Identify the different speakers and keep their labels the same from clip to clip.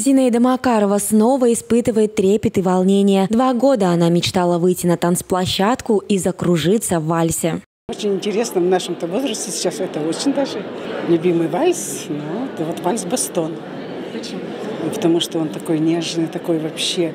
Speaker 1: Зинаида Макарова снова испытывает трепет и волнение. 2 года она мечтала выйти на танцплощадку и закружиться в вальсе.
Speaker 2: Очень интересно в нашем-то возрасте сейчас, это очень даже любимый вальс, но это вот вальс «Бастон».
Speaker 1: Почему?
Speaker 2: Потому что он такой нежный, такой вообще,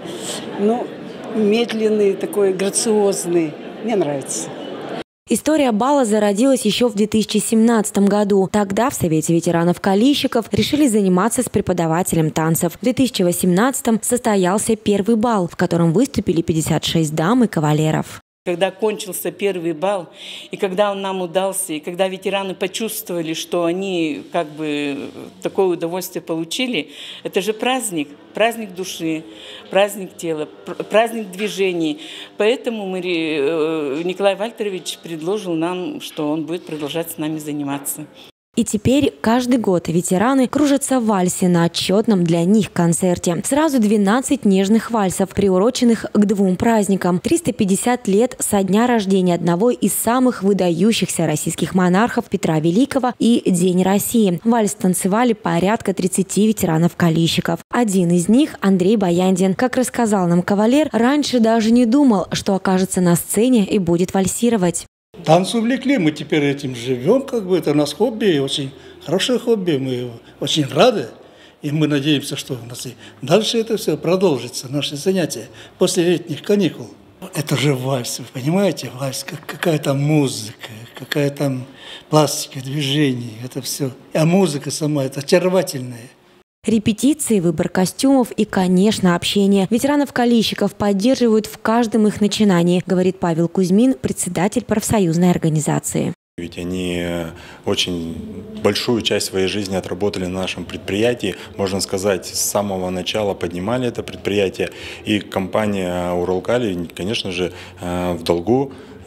Speaker 2: медленный, такой грациозный. Мне нравится.
Speaker 1: История бала зародилась еще в 2017 году. Тогда в Совете ветеранов-калийщиков решили заниматься с преподавателем танцев. В 2018 состоялся первый бал, в котором выступили 56 дам и кавалеров.
Speaker 3: Когда кончился первый бал, и когда он нам удался, и когда ветераны почувствовали, что они такое удовольствие получили, это же праздник души, праздник тела, праздник движений. Поэтому Николай Вальтерович предложил нам, что он будет продолжать с нами заниматься.
Speaker 1: И теперь каждый год ветераны кружатся в вальсе на отчетном для них концерте. Сразу 12 нежных вальсов, приуроченных к 2 праздникам. 350 лет со дня рождения одного из самых выдающихся российских монархов Петра Великого и День России. Вальс танцевали порядка 30 ветеранов-калийщиков. Один из них – Андрей Баяндин. Как рассказал нам кавалер, раньше даже не думал, что окажется на сцене и будет вальсировать.
Speaker 4: Танцы увлекли, мы теперь этим живем, это у нас хобби, очень хорошее хобби, мы очень рады. И мы надеемся, что у нас и дальше это все продолжится, наши занятия после летних каникул. Это же вальс, вы понимаете, вальс, какая там музыка, какая там пластика движений, это все. А музыка сама, это очаровательная.
Speaker 1: Репетиции, выбор костюмов и, конечно, общение. Ветеранов-калийщиков поддерживают в каждом их начинании, говорит Павел Кузьмин, председатель профсоюзной организации.
Speaker 5: Ведь они очень большую часть своей жизни отработали на нашем предприятии. Можно сказать, с самого начала поднимали это предприятие. И компания «Уралкалий», конечно же, в долгу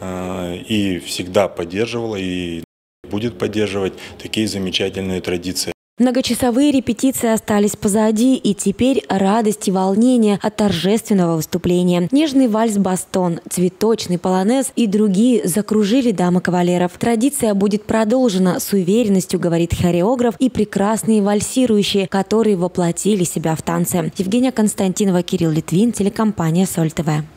Speaker 5: и всегда поддерживала и будет поддерживать такие замечательные традиции.
Speaker 1: Многочасовые репетиции остались позади, и теперь радость и волнение от торжественного выступления. Нежный вальс «Бастон», цветочный полонез и другие закружили дамы кавалеров. Традиция будет продолжена, с уверенностью говорит хореограф, и прекрасные вальсирующие, которые воплотили себя в танце. Евгения Константинова, Кирилл Литвин, телекомпания «Соль ТВ».